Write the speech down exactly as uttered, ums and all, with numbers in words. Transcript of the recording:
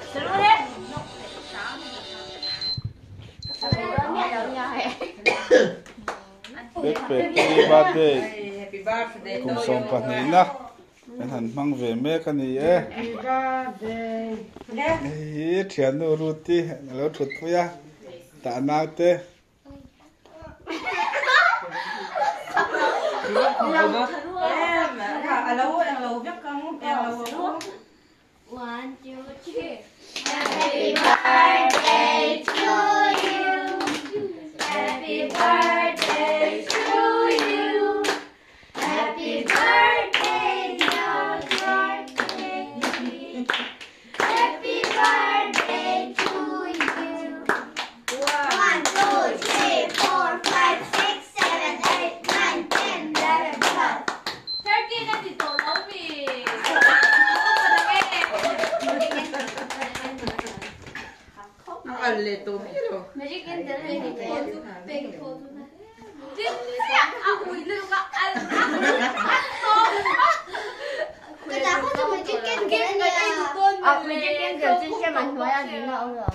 Lalpekthari birthday. Cùng sống phát này na. Anh hẳn mang về mẹ cái này ấy. Này thiền nô ruti, lâu chút thôi à. Tạ nào thế? One, two, three. Happy birthday to you. Happy birthday to you. Happy birthday, dear birthday. Happy birthday to you. One, two, three, four, five, six, seven, eight, nine, ten, eleven, twelve. Thirteen na dito, Lomi. Alle to miro. Magic in the ring. Big photo na. Ako ilo ka al. Cái đó có cho magic in cái này. Magic in cái trên xe mình nói là gì nữa rồi.